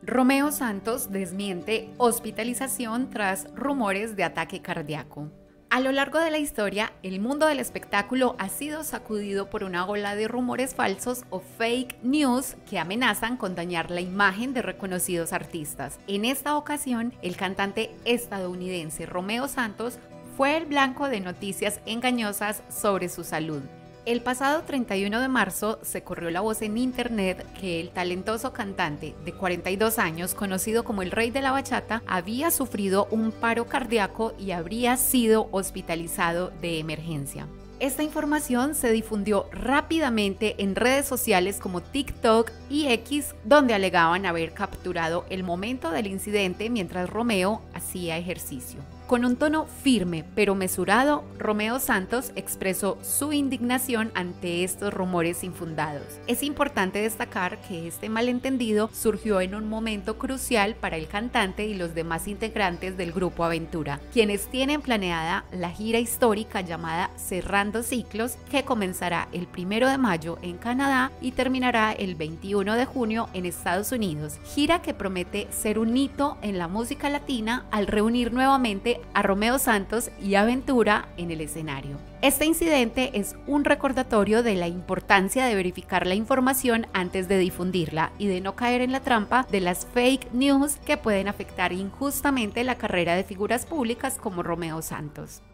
Romeo Santos desmiente hospitalización tras rumores de ataque cardíaco. A lo largo de la historia, el mundo del espectáculo ha sido sacudido por una ola de rumores falsos o fake news que amenazan con dañar la imagen de reconocidos artistas. En esta ocasión, el cantante estadounidense Romeo Santos fue el blanco de noticias engañosas sobre su salud. El pasado 31 de marzo se corrió la voz en internet que el talentoso cantante de 42 años, conocido como el Rey de la Bachata, había sufrido un paro cardíaco y habría sido hospitalizado de emergencia. Esta información se difundió rápidamente en redes sociales como TikTok y X, donde alegaban haber capturado el momento del incidente mientras Romeo hacía ejercicio. Con un tono firme pero mesurado, Romeo Santos expresó su indignación ante estos rumores infundados. Es importante destacar que este malentendido surgió en un momento crucial para el cantante y los demás integrantes del grupo Aventura, quienes tienen planeada la gira histórica llamada Cerrando Ciclos, que comenzará el 1 de mayo en Canadá y terminará el 21 de junio en Estados Unidos, gira que promete ser un hito en la música latina al reunir nuevamente a Romeo Santos y Aventura en el escenario. Este incidente es un recordatorio de la importancia de verificar la información antes de difundirla y de no caer en la trampa de las fake news que pueden afectar injustamente la carrera de figuras públicas como Romeo Santos.